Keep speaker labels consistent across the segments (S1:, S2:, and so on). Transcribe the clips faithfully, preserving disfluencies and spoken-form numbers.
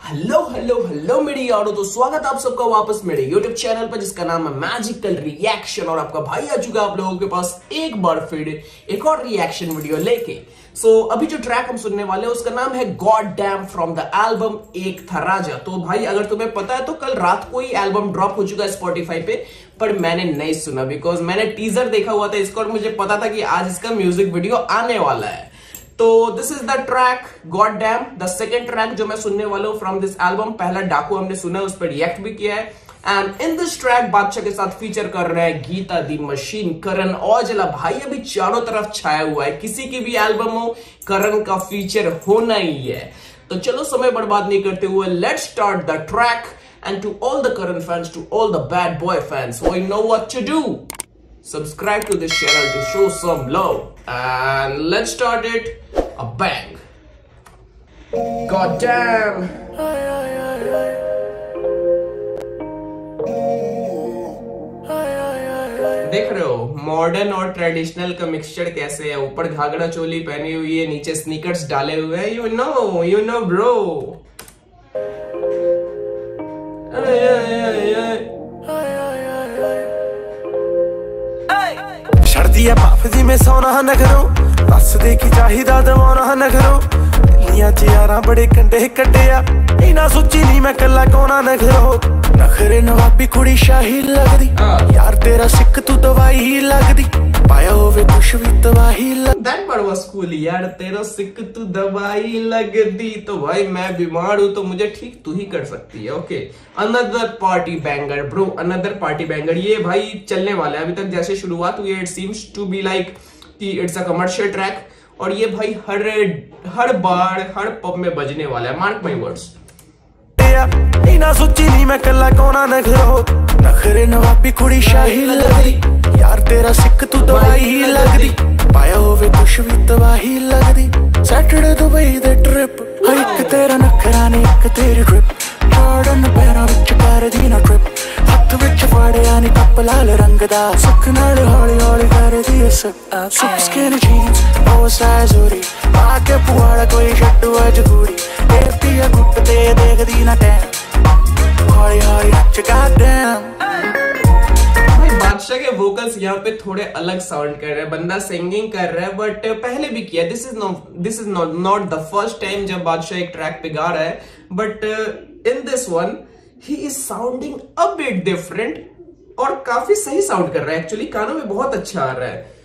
S1: Hello hello hello मेरी यारों, तो स्वागत है आप सबका वापस मेरे यूट्यूब चैनल पर जिसका नाम है मैजिकल रिएक्शन। और आपका भाई आ चुका है आप लोगों के पास एक बार फिर एक और रिएक्शन वीडियो लेके। सो so, अभी जो ट्रैक हम सुनने वाले हैं उसका नाम है god damn from the album एक था राजा। तो भाई अगर तुम्हें पता है तो कल रात को ही एल्बम ड्रॉप हो चुका है स्पॉटिफाई पे, पर मैंने नहीं सुना बिकॉज मैंने टीजर देखा हुआ था इसका और मुझे पता था कि आज इसका म्यूजिक वीडियो आने वाला है। तो this is the track god damn, the second track जो मैं सुनने वाला हूं फ्रॉम दिस एल्बम। पहला डाकू हमने सुना है, उस पर रिएक्ट भी किया है। एंड इन दिस ट्रैक बादशाह के साथ फीचर कर रहे हैं गीता दी मशीन, करण औजला। भाई अभी चारों तरफ छाया हुआ है, किसी की भी एल्बम हो करण का फीचर होना ही है। तो चलो समय बर्बाद नहीं करते हुए let's start the track. And to all the Karan fans, to all the bad boy fans, so you know what to do. Subscribe to this channel to show some love. And let's start it. A bang. God damn. देख रहे हो modern और traditional का mixture कैसे है। ऊपर घाघरा चोली पहनी हुई है, नीचे स्नीकर्स डाले हुए हैं। You know you know bro.
S2: छड़दी है पाफदी में सोना न करो, बस देखी चाहिदा दवाना न करो। दिलियां च यारां बड़े कंडे कड्डिया, इना सोची नहीं मैं कल्ला कोना न करो। नखरे नवाबी कुड़ी शाही लगदी, यार तेरा सिक तू दवाई ही लगदी। पाया होवे कुछ भी तबाही लग।
S1: दैट पार्ट वाज कूल यार, तेरा सिक तू दवाई लगदी। तो भाई मैं बीमार हूं तो मुझे ठीक तू ही कर सकती है। Okay, another party banger bro, another party banger. ये भाई चलने वाला है। अभी तक जैसे शुरुआत हुई है it seems to be like कि इट्स अ कमर्शियल ट्रैक, और ये भाई हर हर बार हर पब में बजने वाला है। Mark my words.
S2: इना सोची नहीं मैं कल्ला कोना न करो। नखरे नवाबी कुड़ी शाही लगदी, यार तेरा सिक तू दवाई ही लगदी। पाया होवे कुछ भी तबाही लगदी। सैटरडे दुबई दे ट्रिप, एक तेरा नखरा ने एक तेरी ट्रिप। जॉर्डन पैरां विच करदी ना ट्रिप, हत्थ विच फड़िया नी कप लाल रंग दा। सुख नाल हौली हौली करदी ऐ सब सुख स्किन जीन्स ओ साइज होरी। आके पुआड़ा कोई छड्डू अज कुड़ी, देती है गुट ते देखदी ना टैम। हौली हौली नच गॉड डैम।
S1: बादशाह के वोकल्स यहाँ पे थोड़े अलग साउंड कर रहे हैं, बंदा सिंगिंग कर रहा है बट पहले भी किया। This is not this is not not the first time जब बादशाह एक ट्रैक पे गा रहा है, but in this one he is sounding a bit different और काफी सही साउंड कर रहा है। एक्चुअली कानों में बहुत अच्छा आ रहा है।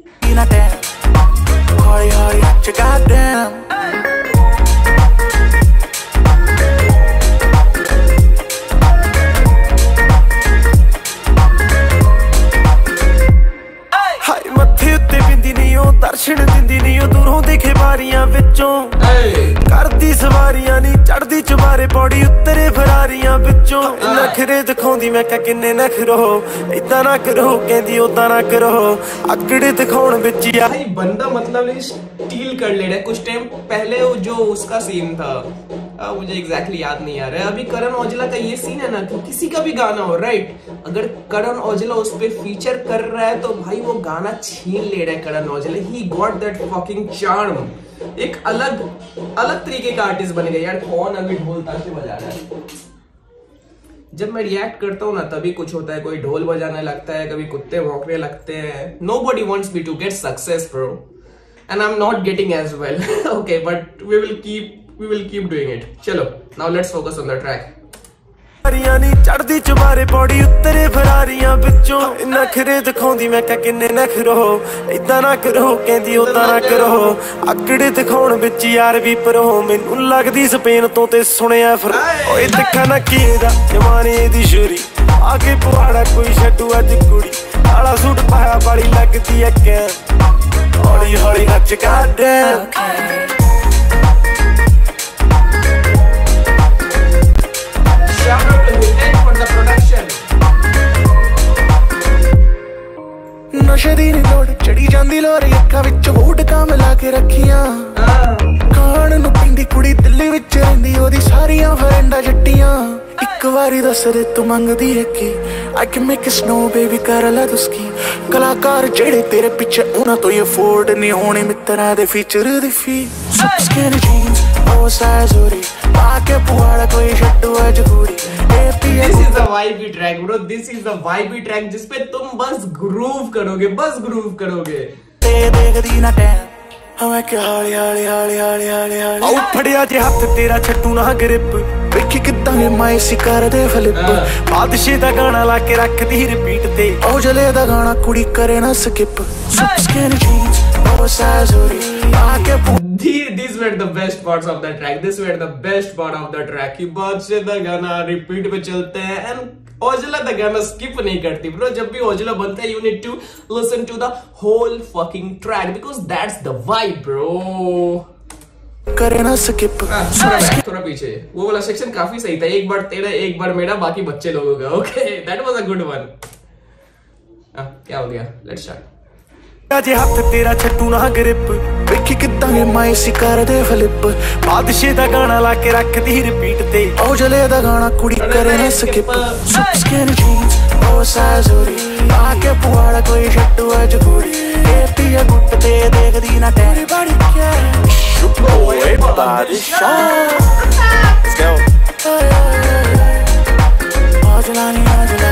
S2: दर्शन दिंदी नहीं दूरों देखे बारियां विचों, करदी सवारियां नी चढ़दी चबारे पौड़ी उतरे फरारियां विचों। नखरे दिखाउंदी मैं क्या किन्ने नखरो, इदा ना करो कहंदी उदा ना करो। अगड़े दिखाउण विच
S1: भाई बंदा मतलब स्टील कर ले रहा है। कुछ टाइम पहले जो उसका सीन था आ, मुझे एग्जैक्टली याद नहीं आ रहा है। अभी करण औजला का ये सीन है ना कि किसी का भी गाना हो राइट, अगर करण औजला उस पे फीचर कर रहा है तो भाई वो गाना छीन ले रहा है Karan Aujla. He got that fucking charm. एक अलग अलग तरीके का आर्टिस्ट बन गया यार। कौन अभी ढोल ताशे बजा रहा है? जब मैं रिएक्ट करता हूँ ना तभी कुछ होता है, कोई ढोल बजाने लगता है, कभी कुत्ते भौंकने लगते हैं। Nobody wants me to get success bro, and I'm not getting as well. Okay, but we will keep we will keep doing it. चलो, now let's focus on the track.
S2: नी चढ़दी चबारे पौड़ी उतरे फरारियां विचों। नखरे दिखाउंदी मैं क्या किन्ने नखरो, इदा ना करो कहंदी उदा ना करो। अगड़े दिखाउण विच यार भी परो, मैनू लगदी स्पेन तो ते सुनिया फिर। ओए दिखा ना कीदा जमाने दी छुरी, आके पुआड़ा कोई छड्डू अज कुड़ी। काला सूट पाया बड़ी लगदी है कैं, हौली हौली नच गॉड डैम। नशे दी नी लोड़ चढ़ी जांदी लोर, अक्खां विच वोट काम ला के रखियां। खाण नूं पींदी कुड़ी दिल विच रहिंदी लेंदी ओदी सारियां फरेंडा जट्टियां एक बारी दस दे तू मंगदी है की I can make snow baby कर ला तुस्की कलाकार जेड़े तेरे पीछे उन्हां तो ये अफोर्ड नहीं होने मित्रा दे फीचर दी फी स्किन जीन्स ओ साइज होरी आके पुआड़ा कोई शट्टू आज घूरी
S1: This is the vibe track bro, this is the vibe track जिसपे तुम बस ग्रूव करोगे, बस ग्रूव करोगे।
S2: ते देखदी ना टैम हमें के हाली हाली हाली हाली हाली हाली आओ फड़िया जे हथ तेरा छट्टू ना ग्रिप वेखी किदां ने माए सिकार दे फ्लिप बादशाह दा गाना ला के रख दी रिपीट ते ओ जले दा गाना कुड़ी करे ना स्किप स्किन जीन्स ओ साइज होरी आके
S1: These were the best parts of the track. This were the best part of the track. कि बादशाह दा गाना रिपीट पे चलते हैं and ओजला दा गाना स्किप नहीं करती bro. जब भी ओजला बनता है you need to listen to the whole fucking track because that's the vibe bro.
S2: करे ना स्किप
S1: थोड़ा बैक थोड़ा पीछे वो वाला सेक्शन काफी सही था। एक बार तेरा एक बार मेरा बाकी बच्चे लोगों का। Okay, that was a good one. ah, क्या हो गया? Let's start.
S2: जे हथ तेरा छट्टू ना ग्रिप वेखी किदां ने माए सिकार दे फ्लिप बादशाह दा गाना ला के रख दी रिपीट ते ओ जले दा गाना कुड़ी करे ना स्किप स्किन जीन्स ओ साइज होरी आके पुआड़ा कोई शट्टू आज घूरी ए पिया गुट ते देखदी ना तेरी बड़ी क्या ओए बादशाह लेट्स गो ओजला नी Aujla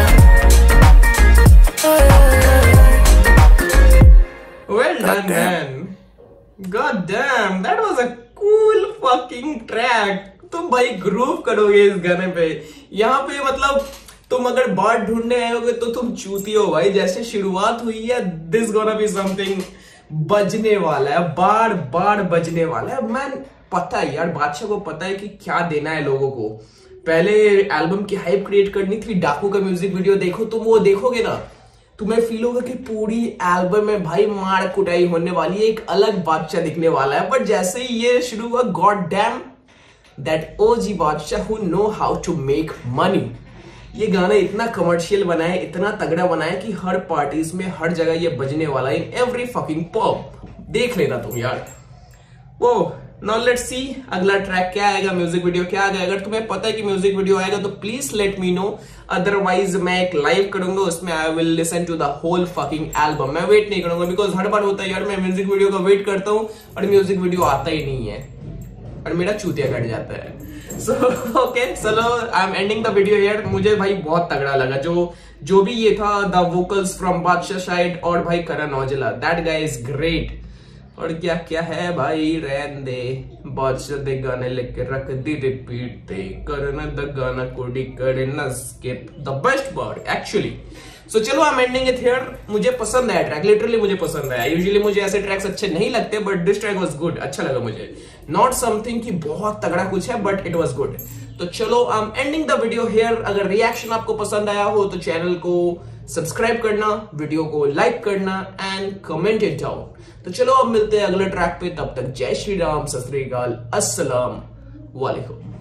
S1: Well done, man. God damn, that was a cool fucking track. तुम भाई ग्रूव करोगे इस गाने पे। यहाँ पे मतलब तुम अगर बार ढूंढने आए तो तुम चूती हो भाई। जैसे शुरुआत हुई है दिस गोना बी समथिंग बजने वाला है, बार बार बजने वाला है। मैन पता है यार, बादशाह को पता है कि क्या देना है लोगों को। पहले एल्बम की हाइप क्रिएट करनी थी। डाकू का म्यूजिक वीडियो देखो, तुम वो देखोगे ना तुम्हें फील होगा कि पूरी एल्बम में भाई मार कुटाई होने वाली है, एक अलग बादशाह दिखने वाला है। बट जैसे ही ये शुरू हुआ god damn that OG Badshah who know how to make money. ये गाना इतना कमर्शियल बना है, इतना तगड़ा बना है कि हर पार्टीज में हर जगह ये बजने वाला है, इन एवरी फकिंग पब। देख लेना तुम यार। वो नाउ लेट्स सी अगला ट्रैक क्या आएगा, म्यूजिक वीडियो क्या आएगा। अगर तुम्हें पता है कि म्यूजिक वीडियो आएगा तो please let me know, otherwise मैं एक लाइव करूंगा, उसमें I will listen to the whole fucking album. मैं वेट नहीं करूंगा बिकॉज हर बार होता है यार, मैं म्यूजिक वीडियो का वेट करता हूँ और म्यूजिक वीडियो आता ही नहीं है और मेरा चूतिया कट जाता है। सो ओके चलो I am ending the video here. मुझे भाई बहुत तगड़ा लगा जो जो भी ये था, the vocals from Badshah side और भाई Karan Aujla, that guy is great. और क्या क्या है भाई, रहन दे बादशाह दे गाने लेके रख दी रिपीट ते करना द गाना कोडी करे ना skip, the best word actually. So चलो I am ending it here. मुझे पसंद आया ट्रैक, लिटरली मुझे पसंद आया। यूजुअली मुझे ऐसे ट्रैक्स अच्छे नहीं लगते but this track was good, अच्छा लगा मुझे। नॉट समथिंग कि बहुत तगड़ा कुछ है बट इट वाज गुड। तो चलो I am ending the video here. अगर रिएक्शन आपको पसंद आया हो तो चैनल को सब्सक्राइब करना, वीडियो को लाइक करना एंड कमेंट इट डाउन। तो चलो अब मिलते हैं अगले ट्रैक पे, तब तक जय श्री राम, सत श्री अकाल, अस्सलाम वालेकुम।